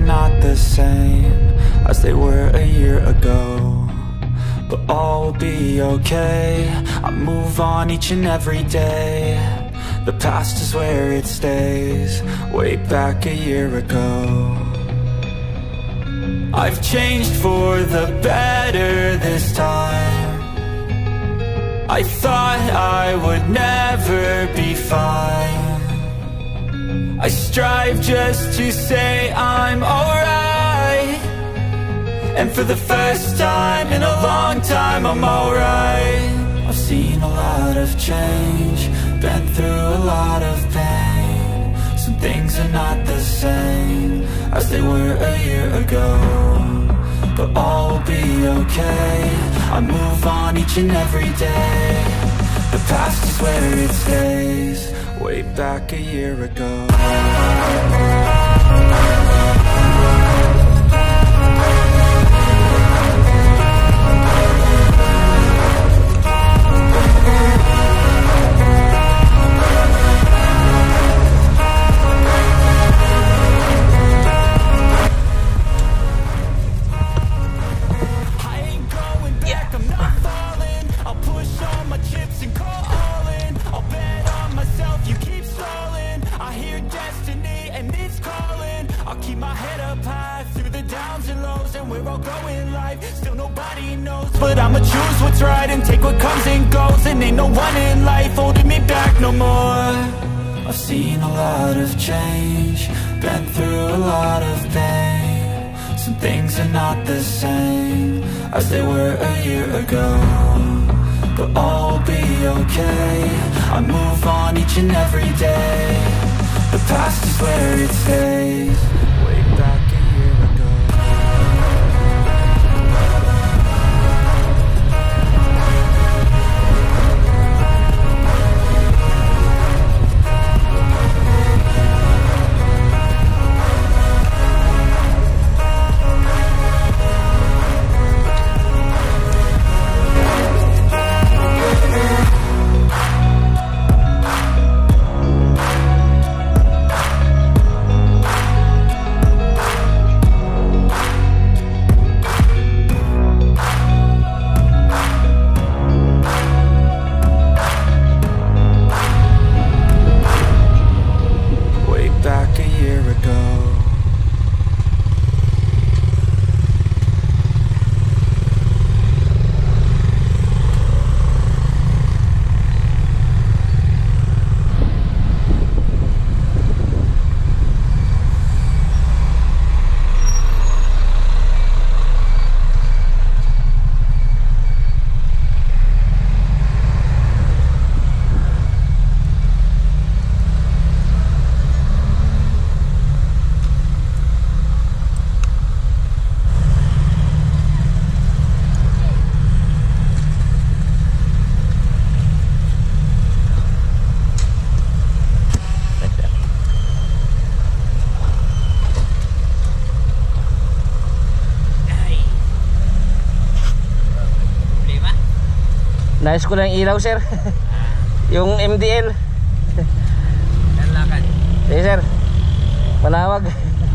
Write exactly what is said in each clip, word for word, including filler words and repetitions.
are not the same as they were a year ago, but all will be okay. I move on each and every day. The past is where it stays, way back a year ago. I've changed for the better this time. I thought I would never be fine. I strive just to say I'm alright, and for the first time in a long time I'm alright. I've seen a lot of change, been through a lot of pain. Some things are not the same as they were a year ago, but all will be okay. I move on each and every day. The past is where it stays, way back a year ago. But I'ma choose what's right and take what comes and goes, and ain't no one in life holding me back no more. I've seen a lot of change, been through a lot of pain. Some things are not the same as they were a year ago, but all will be okay. I move on each and every day. The past is where it stays, way back a year ago. Nais ko lang ilaw, sir. Yung M D L. Lakad. Sige, sir. Manawag.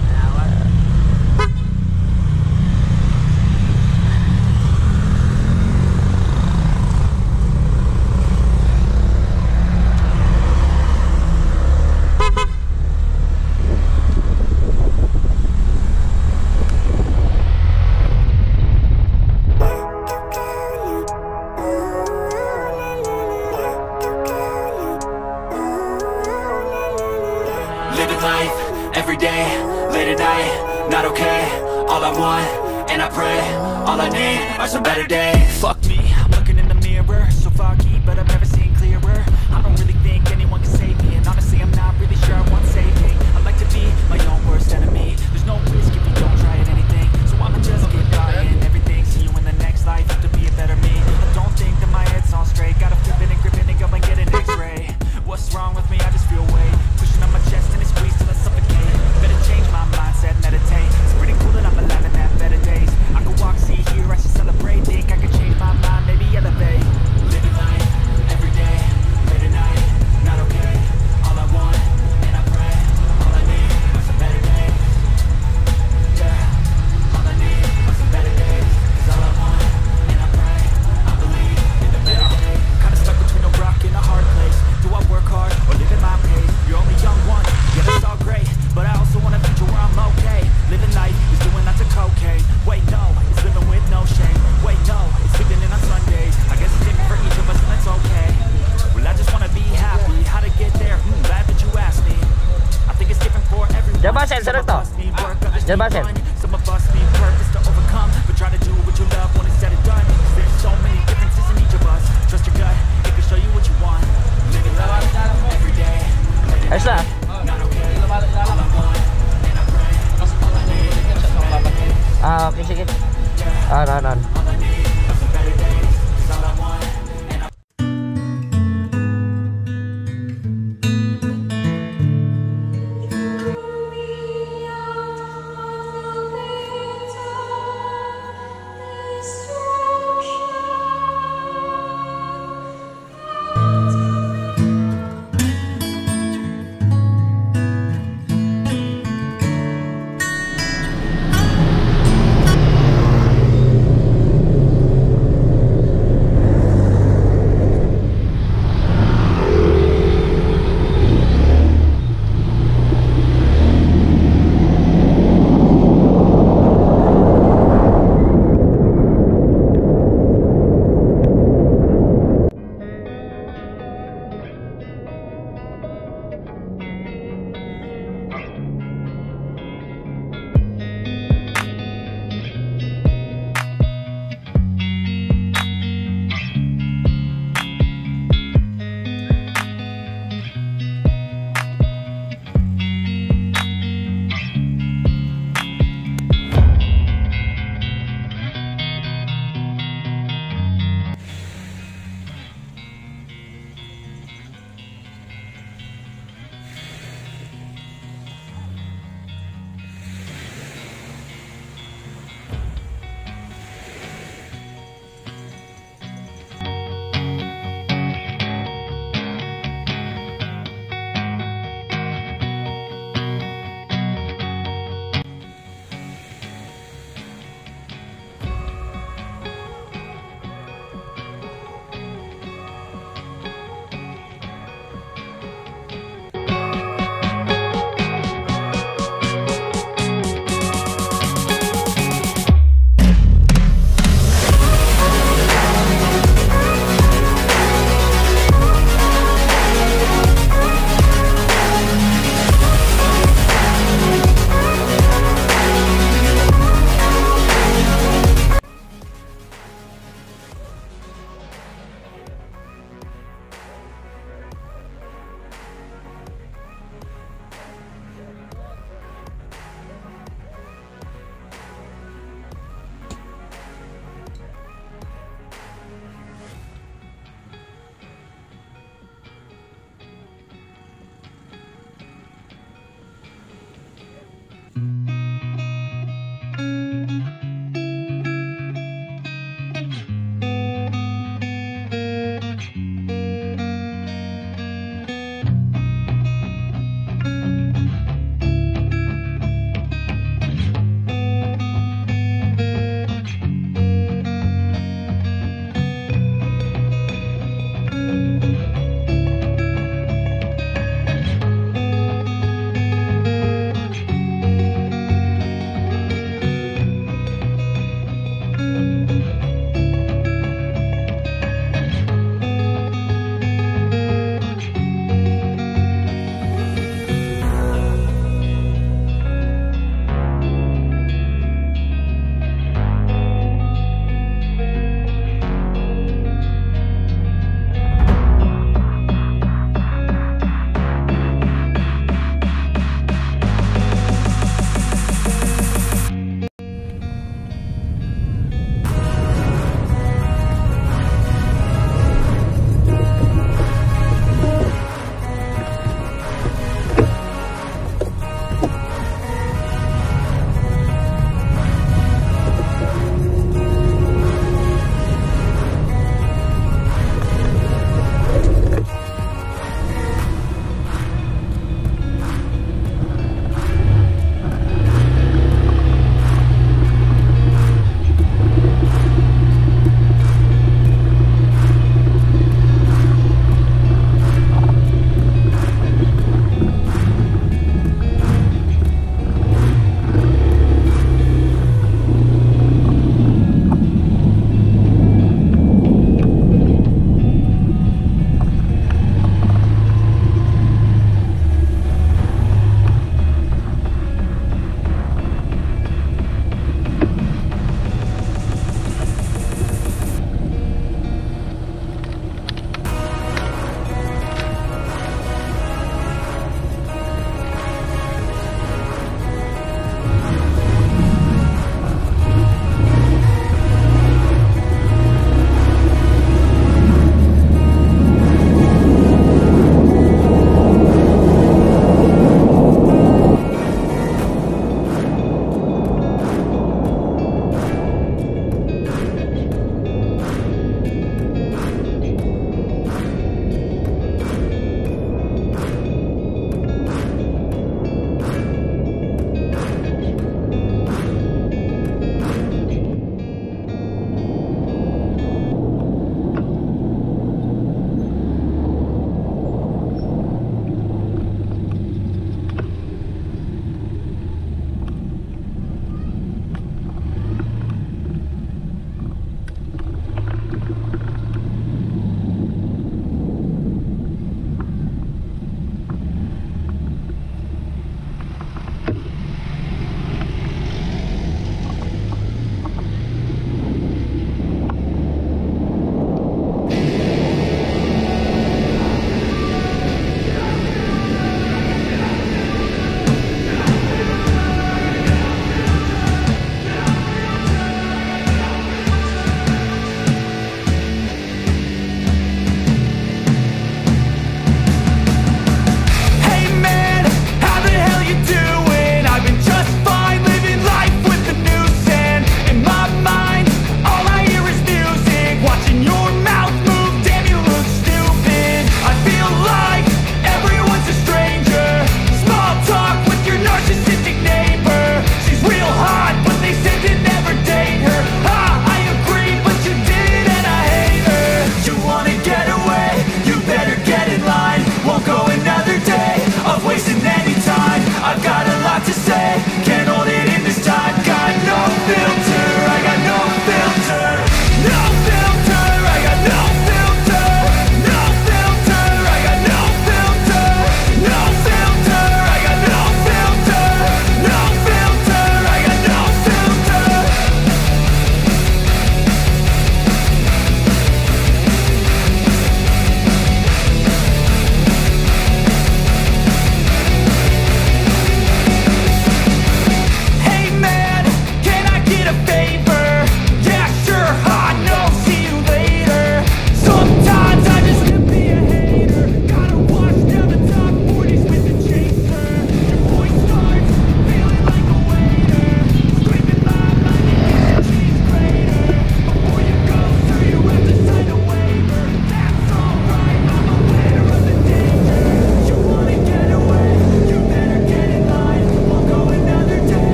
Some better days. Fuck me, I'm looking in the mirror, so foggy, but I've never seen clearer. I don't really think anyone can save me, and honestly I'm not really sure I want saving. I like to be my own worst enemy. There's no risk if you don't try at anything, so I'ma just get by and everything. See you in the next life, have to be a better me. I don't think that my head's on straight, gotta flip it and grip it and go and get an x-ray. What's wrong with me? I just feel weight pushing on my chest and it squeezes till I suffocate. Better change my mindset, meditate. It's pretty cool that I'm alive and have better days. I could walk, see, hear, I should celebrate. Think I could change my mind. need work, others Diyan need ba, sir? fun. Some of us need purpose to overcome, but try to do what you love when it's said and done. 'Cause there's so many differences in each of us. Trust your gut, it can show you what you want. Living life every day. Ayos na. Not okay. All I want, and I pray. All I need, Ah, okay, sige. Ah, ano, ano.